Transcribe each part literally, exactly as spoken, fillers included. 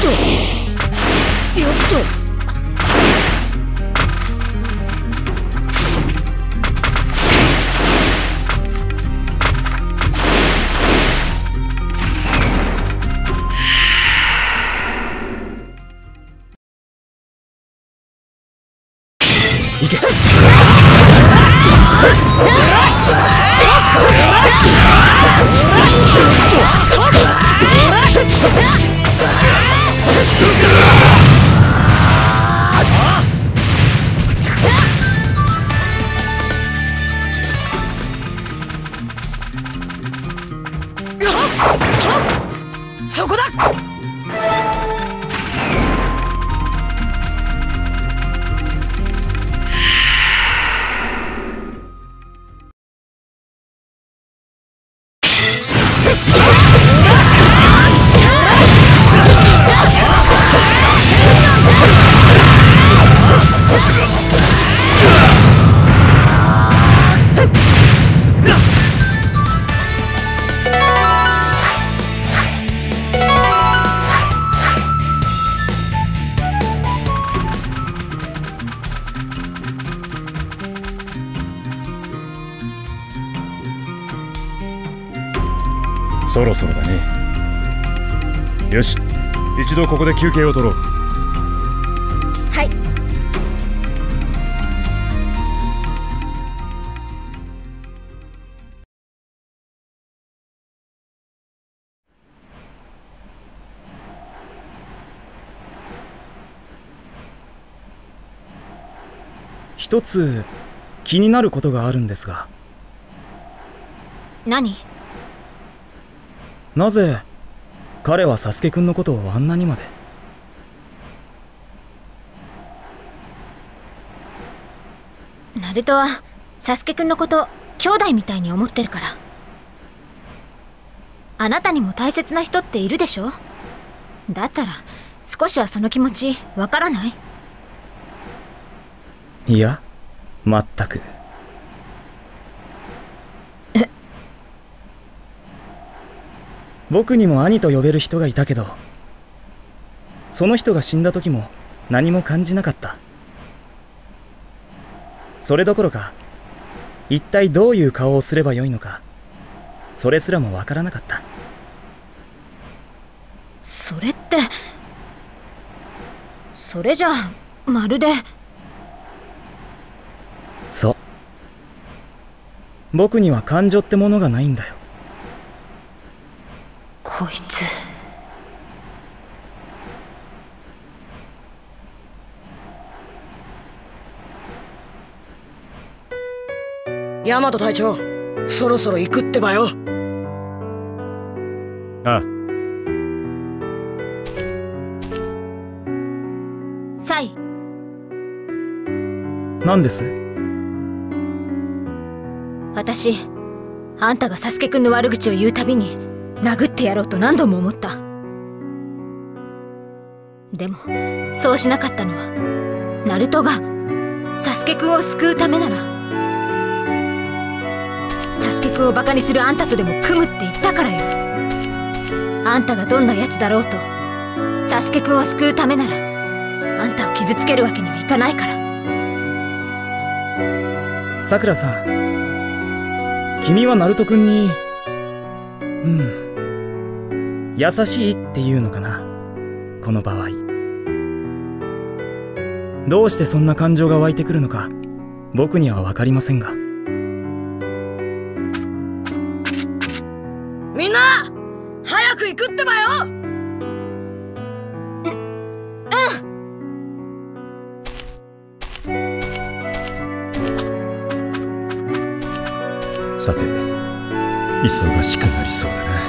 とよっと。 行け。 そこだ。 そろそろだね。よし、一度ここで休憩を取ろう。 はい。 一つ気になることがあるんですが。 何？ なぜ彼はサスケくんのことをあんなにまで。 ナルトはサスケくんのこと兄弟みたいに思ってるから。あなたにも大切な人っているでしょ？だったら少しはその気持ちわからない？ いや、全く。 え？ 僕にも兄と呼べる人がいたけど、その人が死んだ時も何も感じなかった。それどころか、一体どういう顔をすればよいのか、それすらもわからなかった。 それって、それじゃあまるで。 そう。僕には感情ってものがないんだよ。 こいつ。 ヤマト隊長、そろそろ行くってばよ。 ああ。 サイ。 何です？ 私、あんたがサスケくんの悪口を言うたびに殴ってやろうと何度も思った。でもそうしなかったのはナルトがサスケくんを救うためなら。サスケくんをバカにするあんたとでも組むって言ったからよ。あんたがどんなやつだろうとサスケくんを救うためならあんたを傷つけるわけにはいかないから。 さくらさん、君はナルト君にうん優しいっていうのかな。この場合どうしてそんな感情が湧いてくるのか僕には分かりませんが。 みんな早く行くってばよ。 さて、忙しくなりそうだな。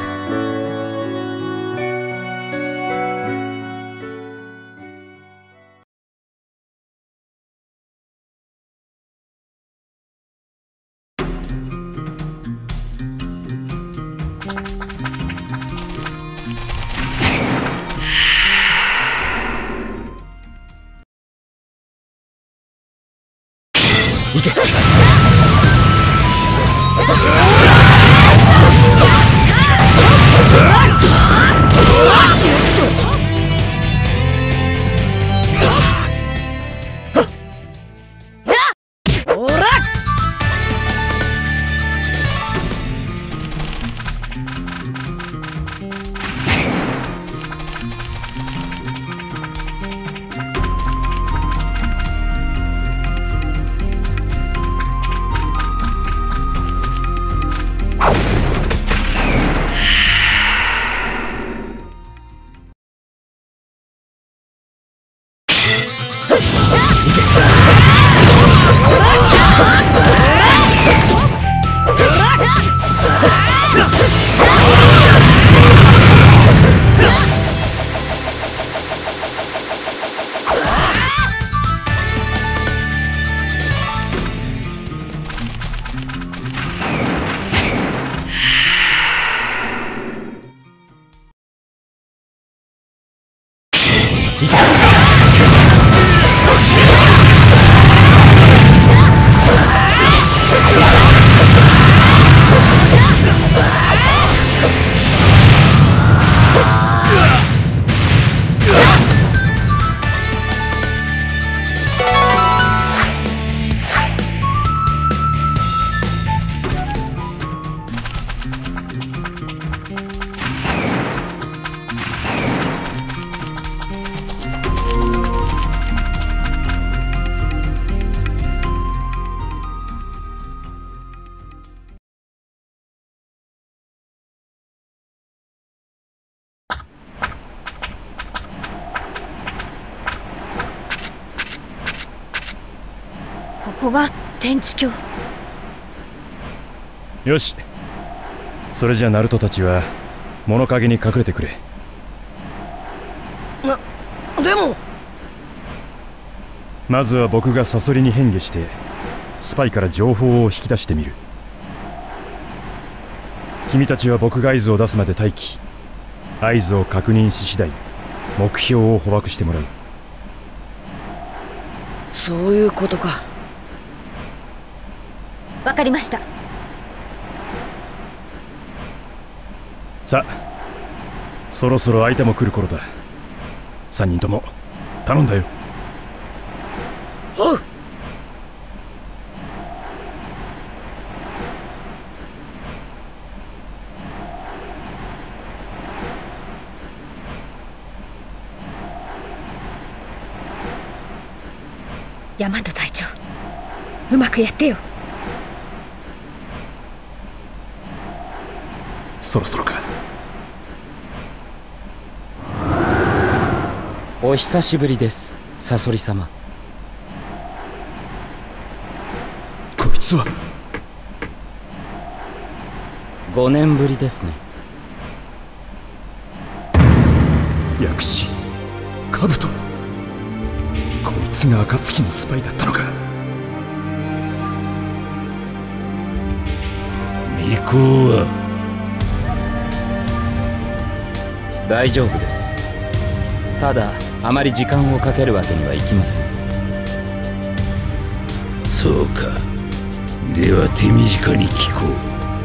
行け。 行け。 ここが天地峡。 よし、それじゃナルトたちは物陰に隠れてくれ。 な、でもまずは僕がサソリに変化してスパイから情報を引き出してみる。君たちは僕が合図を出すまで待機。合図を確認し次第目標を捕獲してもらう。 そういうことか。 わかりました。 さあ、そろそろ相手も来る頃だ。三人とも頼んだよ。 おう。 大和隊長、うまくやってよ。 そろそろか。 お久しぶりです、サソリ様。 こいつはごねんぶりですね。 薬師カブト、こいつが暁のスパイだったのか。 巫女は大丈夫です。ただあまり時間をかけるわけにはいきません。 そうか。では手短に聞こ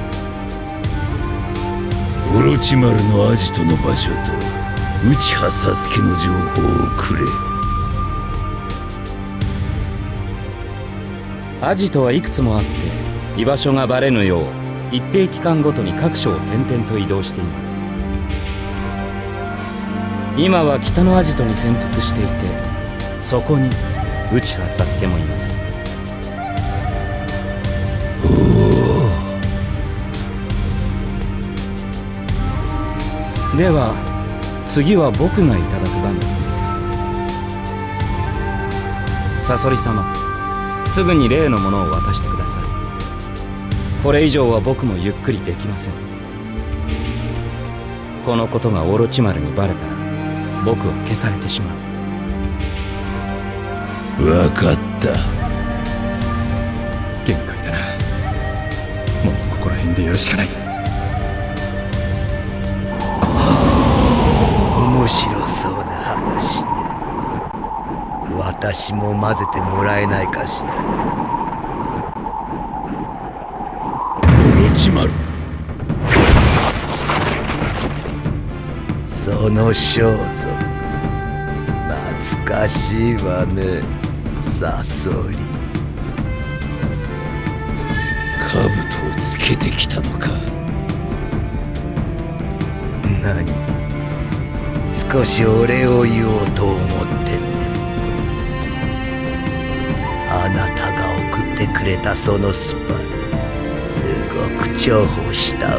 う。オロチマルのアジトの場所と内葉サスケの情報をくれ。 アジトはいくつもあって居場所がバレぬよう一定期間ごとに各所を転々と移動しています。今は北のアジトに潜伏していて、そこに内葉サスケもいます。 おお。 では次は僕がいただく番ですね。サソリ様、すぐに例のものを渡してください。これ以上は僕もゆっくりできません。このことがオロチマルにバレたら僕は消されてしまう。 分かった。 限界だな。もうここら辺でやるしかない。 面白そうな話ね。私も混ぜてもらえないかしら。 オロチマル、 その装束懐かしいわね、サソリ。 兜をつけてきたのか。 何、少しお礼を言おうと思ってね。あなたが送ってくれたそのスパイ、すごく重宝したわ。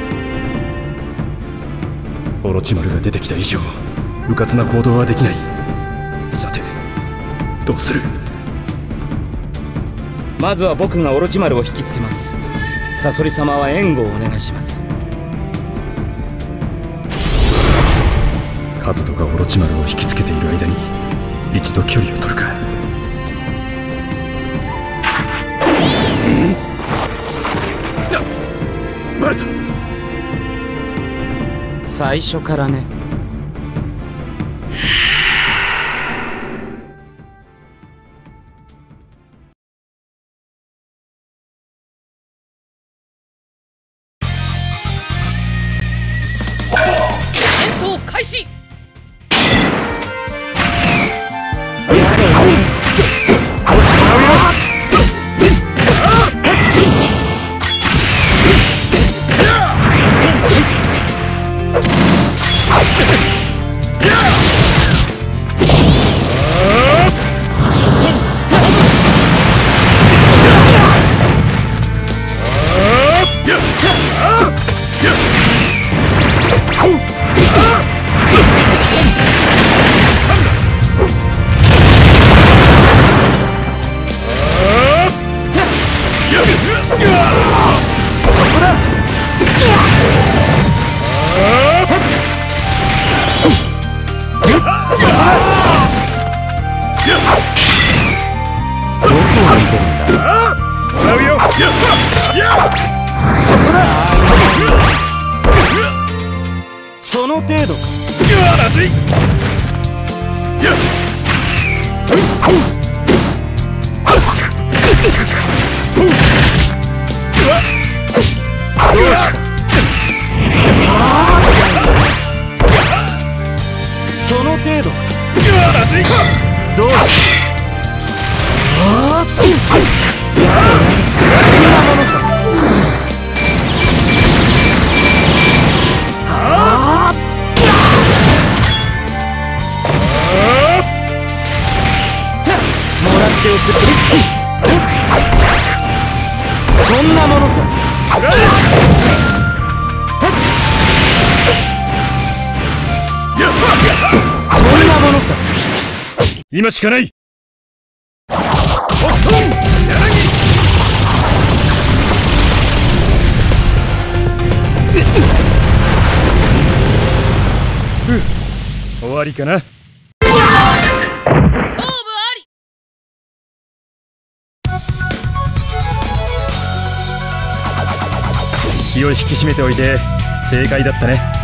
オロチマルが出てきた以上迂闊な行動はできない。さてどうする。 まずは僕がオロチマルを引きつけます。サソリ様は援護をお願いします。 カブトがオロチマルを引きつけている間に一度距離を取るか。な、バレた。 最初からね。 開始。 その程度か。どうした。その程度か。どうした。そんなものか。もらっておく。そんなものか。そんなものか。 今しかない。終わりかな。気を引き締めておいて正解だったね。